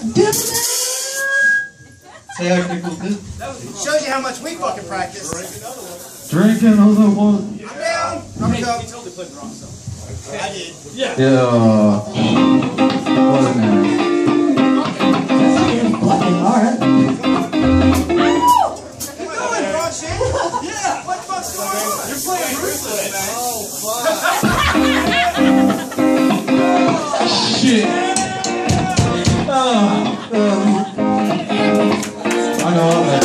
Say how Nichols did. Shows you how much we fucking practice. Drink another one. I'm down. I'm He up. totally played the wrong song. I did. Yeah. Yeah. What an ass. Alright. What are you doing, bro? Shit? Yeah. What the fuck's going on? You're playing ruthless, man. Oh, fuck. Shit. I know all that.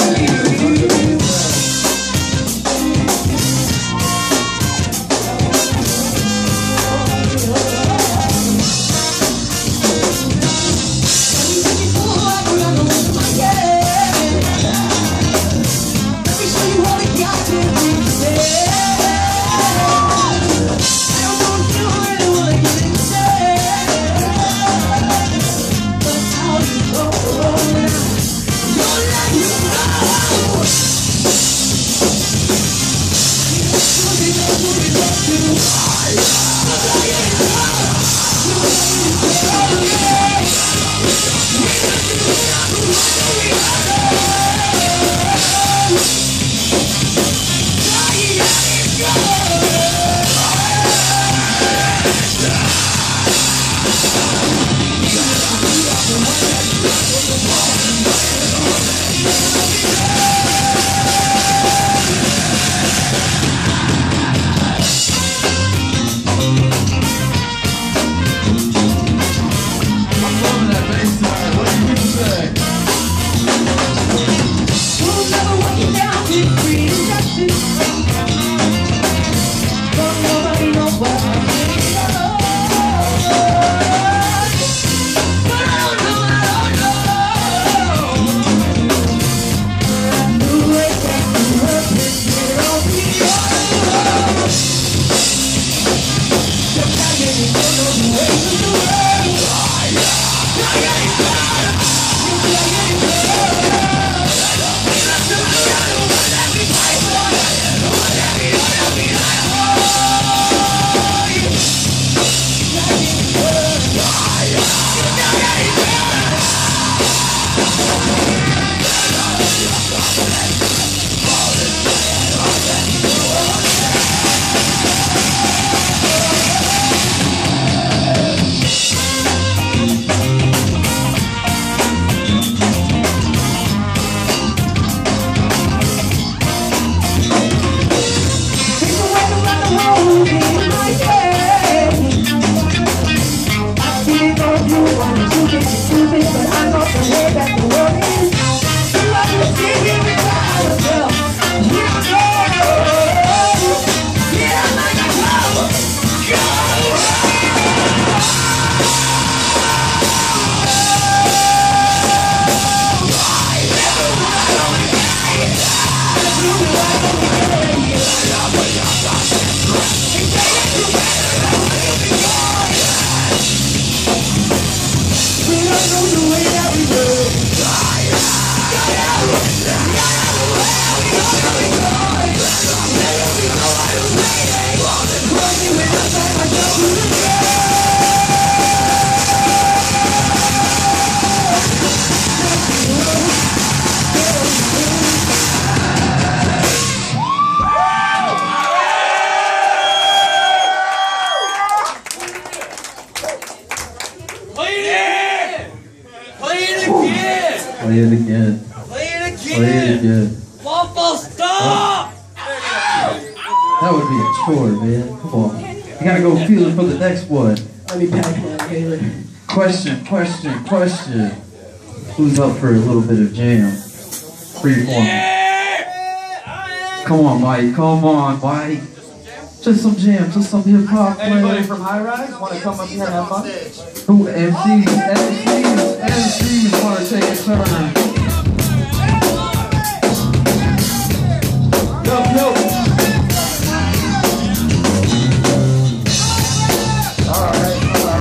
Play it again. Play it again. Play it again. Waffle, stop! That would be a chore, man. Come on. You gotta go feel it for the next one. Let me pack that, Taylor. Question. Who's up for a little bit of jam? Freeform. Come on, Mike. Just some jam, just some hip hop. Anybody from High Rise want to come up here and have fun? Who MCs want to take a turn? Yo. Alright.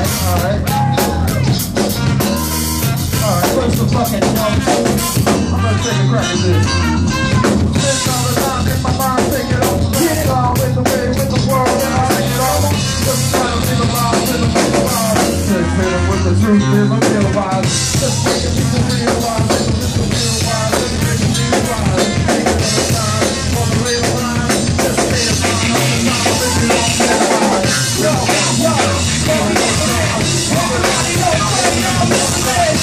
Put some fucking notes. I'm gonna take a crack at this. This all the time in my mind, take it over. Get it all with the way, with the world, and I take it over. Just trying to see the vibe, with the truth, realize, just making people realize, it's a little real wise, every day you realize, ain't gonna time for the real line, just stay in mind all the time, make it all realize. Yo, everybody knows what I'm saying.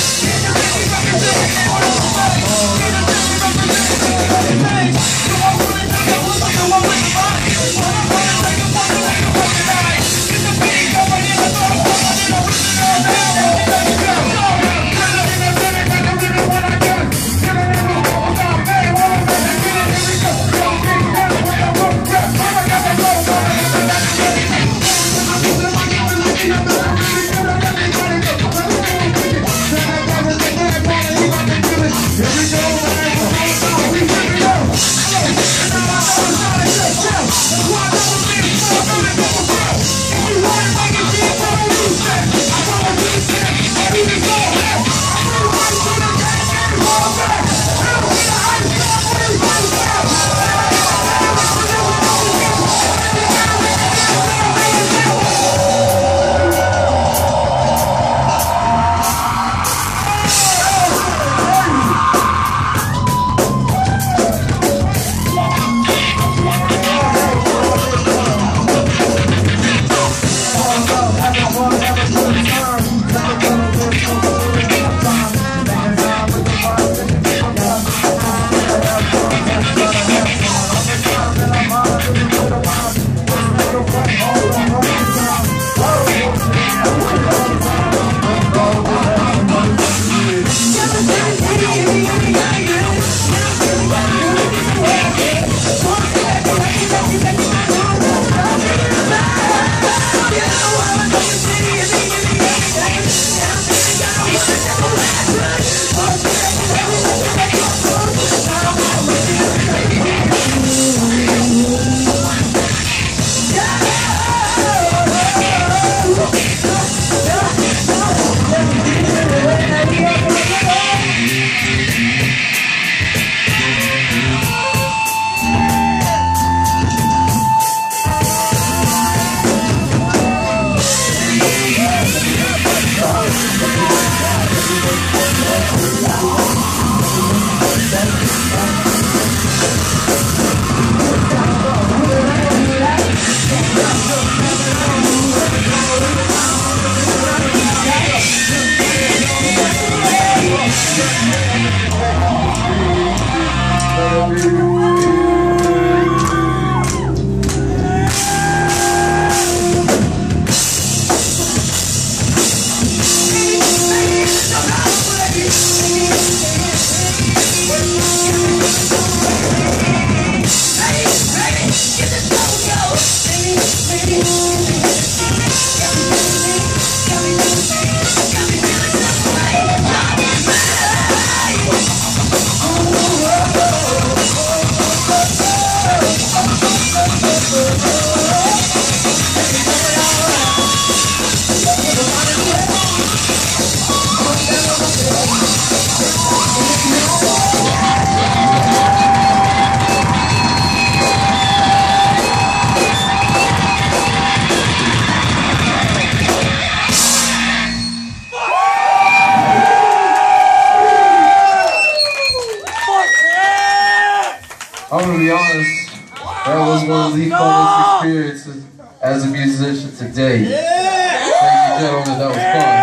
I'm gonna be honest, that was one of the funnest experiences as a musician today. Thank you, gentlemen, that was fun.